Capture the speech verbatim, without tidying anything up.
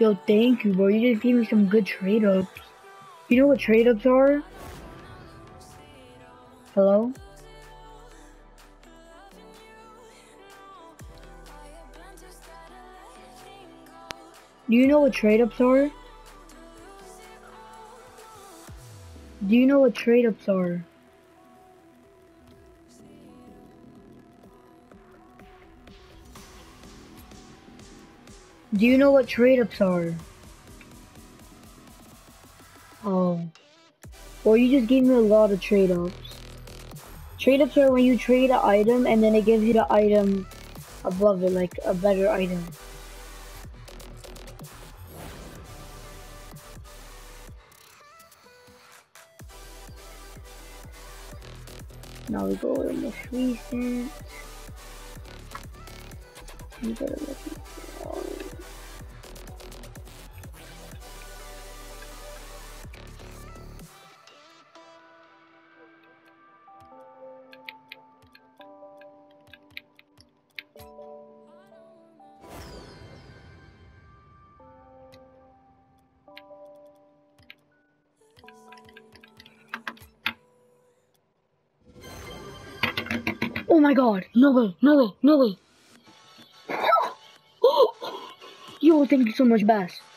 Yo, thank you, bro. You just gave me some good trade-ups. You know what trade-ups are? Hello? Do you know what trade-ups are? Do you know what trade-ups are? Do you know what trade-ups are? Oh. Well, you just gave me a lot of trade-ups. Trade-ups are when you trade an item and then it gives you the item above it, like a better item. Now we go to the most recent. You gotta look at Oh my god, no way, no way, no way. Yo, thank you so much, Bass.